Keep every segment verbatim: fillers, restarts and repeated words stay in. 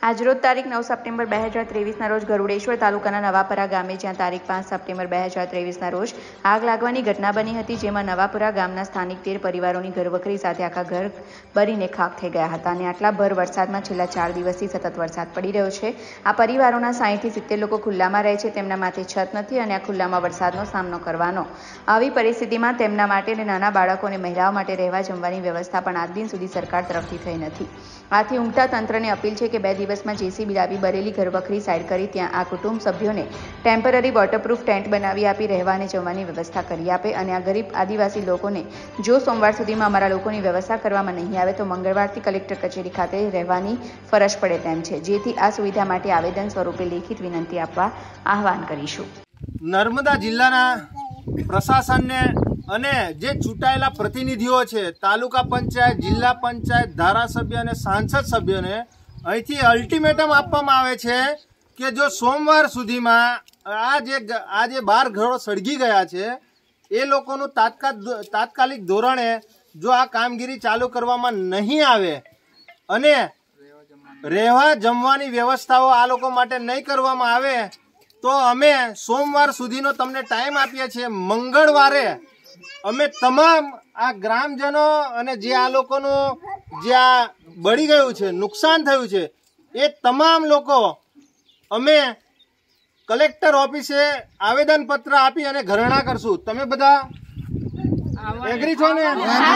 આજરોજ તારીખ નવ સપ્ટેમ્બર બે હજાર ત્રેવીસના રોજ ગરુડેશ્વર તાલુકાના નવાપરા ગામે જ્યાં તારીખ પાંચ સપ્ટેમ્બર બે હજાર ત્રેવીસના રોજ આગ લાગવાની ઘટના બની હતી, જેમાં નવાપરા ગામના સ્થાનિક તેર પરિવારોની ઘરવખરી સાથે આખા ઘર બળીને ખાખ થઈ ગયા હતા અને આટલા ભર વરસાદમાં છેલ્લા ચાર દિવસથી સતત વરસાદ પડી રહ્યો છે। આ પરિવારોના સાહીઠથી સિત્તેર લોકો ખુલ્લામાં રહે છે, તેમના માથે છત નથી અને આ ખુલ્લામાં વરસાદનો સામનો કરવાનો। આવી પરિસ્થિતિમાં તેમના માટે અને નાના બાળકો અને મહિલાઓ માટે રહેવા જમવાની વ્યવસ્થા પણ આજ દિન સુધી સરકાર તરફથી થઈ નથી। આથી ઊંઘતા તંત્રને અપીલ છે કે બે દિવસમાં જેસીબી લાવી બરેલી ઘરવખરી સાઈડ કરી ત્યાં આ કુટુંબ સભ્યોને ટેમ્પરરી વોટરપ્રૂફ ટેન્ટ બનાવી આપી રહેવા અને જમવાની વ્યવસ્થા કરી આપે અને આ ગરીબ આદિવાસી લોકોને જો સોમવાર સુધીમાં અમારા લોકોની વ્યવસ્થા કરવામાં નહીં આવે તો મંગળવારથી કલેક્ટર કચેરી ખાતે રહેવાની ફરજ પડે તેમ છે, જેથી આ સુવિધા માટે આવેદન સ્વરૂપે લેખિત વિનંતી આપવા આહવાન કરીશું। નર્મદા જિલ્લાના પ્રશાસનને અને જે ચૂંટાયેલા પ્રતિનિધિઓ છે, તાલુકા પંચાયત, જિલ્લા પંચાયત, ધારાસભ્ય અને સાંસદ સભ્યોને અહીંથી અલ્ટિમેટમ આપવામાં આવે છે કે જો સોમવાર સુધીમાં આ જે આ જે બાર ઘરો સળગી ગયા છે એ લોકોનું તાત્કાલિક ધોરણે જો આ કામગીરી ચાલુ કરવામાં નહીં આવે અને રહેવા જમવાની વ્યવસ્થાઓ આ લોકો માટે નહીં કરવામાં આવે તો અમે સોમવાર સુધીનો તમને ટાઈમ આપીએ છીએ। મંગળવારે અમે તમામ આ ગ્રામજનો અને જે આ લોકોનું જે આ બળી ગયું છે, નુકસાન થયું છે, એ તમામ લોકો અમે કલેક્ટર ઓફિસે આવેદન પત્ર આપી અને ધરણા કરશું। તમે બધા એગ્રી છો ને?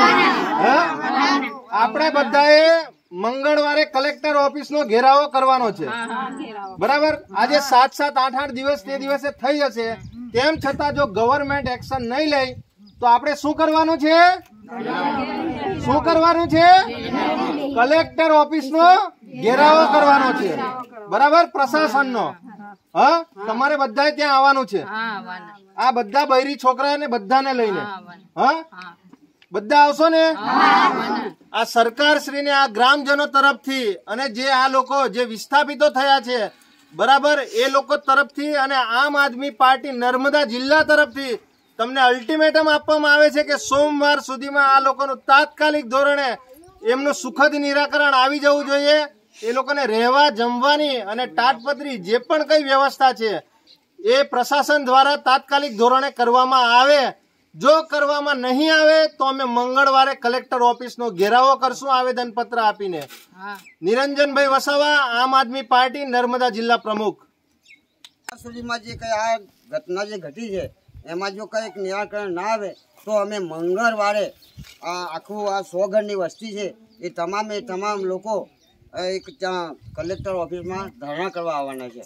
આપણે બધાએ મંગળવારે કલેક્ટર ઓફિસનો ઘેરાવો કરવાનો છે, બરાબર? આજે સાત સાત આઠ આઠ દિવસ તે દિવસે થઈ જશે, તેમ છતાં જો ગવર્મેન્ટ એક્શન નહીં લે તો આપણે શું કરવાનું છે? શું કરવાનું છે? કલેક્ટર ઓફિસનો ઘેરાવો કરવાનો છે, બરાબર? પ્રશાસનનો હા, તમારે બધાએ ત્યાં આવવાનું છે। આ બધા બૈરી છોકરાને બધાને લઈને હા બધા આવશો ને? આ સરકાર શ્રીને આ ગ્રામજનો તરફથી અને જે આ લોકો જે વિસ્થાપિતો થયા છે, બરાબર, એ લોકો તરફથી અને આમ આદમી પાર્ટી નર્મદા જિલ્લા તરફથી તમને અલ્ટિમેટમ આપવામાં આવે છે કે સોમવાર સુધીમાં આ લોકોનું તાત્કાલિક ધોરણે એમનું સુખદ નિરાકરણ આવી જવું જોઈએ। એ લોકોને રહેવા જમવાની અને તાટપત્રી જે પણ કઈ વ્યવસ્થા છે એ પ્રશાસન દ્વારા તાત્કાલિક ધોરણે કરવામાં આવે। જો કરવામાં નહીં આવે તો અમે મંગળવારે કલેક્ટર ઓફિસનો ઘેરાવો કરશું આવેદન પત્ર આપીને। નિરંજનભાઈ વસાવા, આમ આદમી પાર્ટી, નર્મદા જિલ્લા પ્રમુખ। સુધીમાં જે કઈ આ ઘટના જે ઘટી છે એમાં જો કઈક નિરાકરણ ના આવે તો અમે મંગળવારે આ આખું આ સો ઘરની વસ્તી છે એ તમામે તમામ લોકો એક ત્યાં કલેક્ટર ઓફિસમાં ધરણા કરવા આવવાના છે।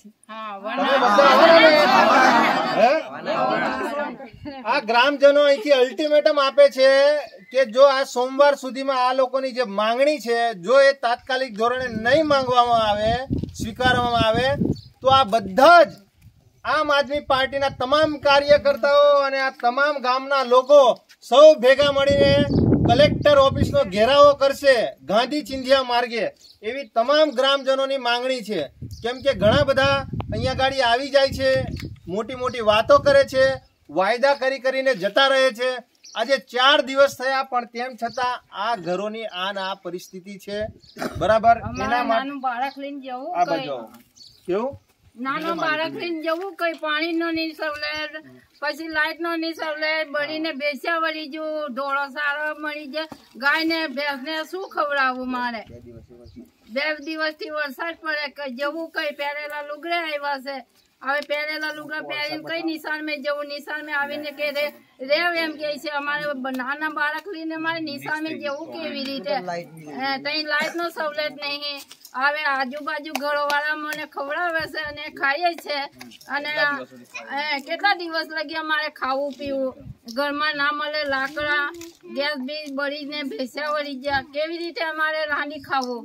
આ ગ્રામજનો અહીંથી અલ્ટિમેટમ આપે છે કે જો આ સોમવાર સુધીમાં આ લોકોની જે માંગણી છે જો એ તાત્કાલિક ધોરણે નહીં માંગવામાં આવે, સ્વીકારવામાં આવે તો આ બધા જ આમ આદમી પાર્ટીના તમામ કાર્યકર્તાઓ અને આ તમામ ગામના લોકો સૌ ભેગા મળીને કલેક્ટર ઓફિસનો ઘેરાવો કરશે ગાંધી ચિંધ્યા માર્ગે, એવી તમામ ગ્રામજનોની માંગણી છે। કેમ કે ઘણા બધા અહીંયા ગાડી આવી જાય છે, મોટી મોટી વાતો કરે છે, વાયદા કરી કરીને જતા રહે છે। આજે ચાર દિવસ થયા પણ તેમ છતાં આ ઘરોની આ આ પરિસ્થિતિ છે, બરાબર? એના માટે બાળક લઈને જવું આ બાજુ કેવું નાનો બાળક લઈને જવું, કઈ પાણી નો નહીં સવલત, પછી લાઈટ નો નહીં સવલત, બળીને ભેંસ્યા વળી જવું, ઢોળો સારો મળી જાય, ગાય ને ભેંસ ને શું ખવડાવવું મારે? બે દિવસ થી વરસાદ પડે, જવું કઈ પહેરેલા લુગડે આવ્યા છે, હવે પહેરેલા લુગડા પહેરીને કઈ નિશાન માં જવું? નિશાન માં આવીને કે રેવ એમ કે છે અમારે નાના બાળક લઈને અમારે નિશાન માં જવું કેવી રીતે? તઈ લાઈટ નો સવલત નહીં। હવે આજુબાજુ ઘરો વાળા મને ખવડાવે છે અને ખાઈએ છે અને કેટલા દિવસ લગી અમારે ખાવું પીવું? ઘરમાં ના મળે લાકડા, ગેસ બી બળીને ભેંસ્યા વળી ગયા, કેવી રીતે અમારે રાંધી ખાવું?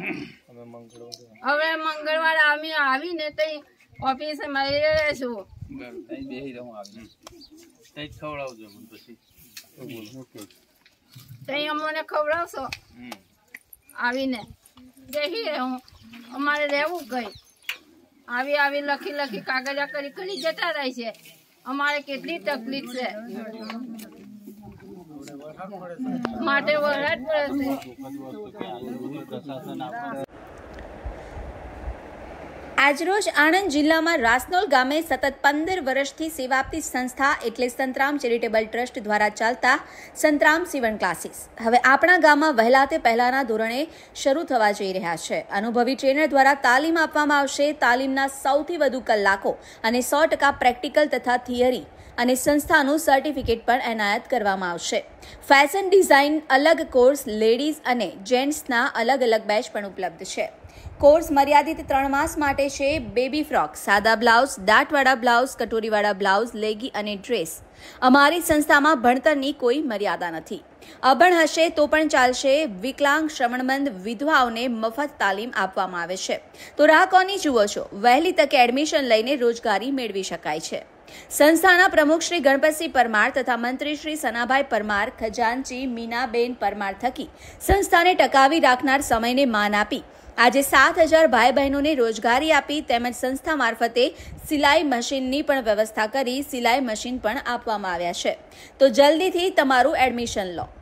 હવે મંગળવારે અમે આવીને તઈ ઓફિસે મળી રહેશું। તઈ અમને ખવડાવશો આવીને? દેખી હું અમારે રહેવું કઈ આવી આવી લખી લખી કાગળિયા કરી કરી જતા રહે છે, અમારે કેટલી તકલીફ છે માટે વરસાદ પડે છે। આજરોજ આણંદ જિલ્લામાં રાસનોલ ગામે સતત પંદર વર્ષથી સેવા આપતી સંસ્થા એટલે સંતરામ ચેરિટેબલ ટ્રસ્ટ દ્વારા ચાલતા સંતરામ સીવણ ક્લાસીસ હવે આપણા ગામમાં વહેલા તે પહેલાના ધોરણે શરૂ થવા જઈ રહ્યા છે. અનુભવી ટ્રેનર દ્વારા તાલીમ આપવામાં આવશે. તાલીમના સૌથી વધુ કલાકો અને સો ટકા પ્રેક્ટિકલ તથા થિયરી અને સંસ્થાનું સર્ટિફિકેટ પણ એનાયત કરવામાં આવશે. ફેશન ડિઝાઇન અલગ કોર્સ, લેડીઝ અને જેન્ટ્સના અલગ અલગ બેચ પણ ઉપલબ્ધ છે. કોર્સ મર્યાદિત ત્રણ માસ માટે છે. બેબી ફ્રોક, સાદા બ્લાઉઝ, દાંતવાળા બ્લાઉઝ, કટોરીવાળા બ્લાઉઝ, લેગી અને ડ્રેસ. અમારી સંસ્થામાં ભણતરની કોઈ મર્યાદા નથી. અભણ હશે તો પણ ચાલશે. વિકલાંગ, શ્રવણમંદ, વિધવાઓને મફત તાલીમ આપવામાં આવે છે. તો રાહ કોની જુઓ છો? વહેલી તકે એડમિશન લઈને રોજગારી મેળવી શકાય છે. સંસ્થાના પ્રમુખ શ્રી ગણપતસિંહ પરમાર તથા મંત્રી શ્રી સનાભાઈ પરમાર, ખજાનચી મીનાબેન પરમાર થકી સંસ્થાને ટકાવી રાખનાર સમયને માન આપી આજે સાત હજાર ભાઈ બહેનોને રોજગારી આપી તેમજ સંસ્થા મારફતે સિલાઈ મશીનની પણ વ્યવસ્થા કરી સિલાઈ મશીન પણ આપવામાં આવ્યા છે. તો જલ્દીથી તમારું એડમિશન લો.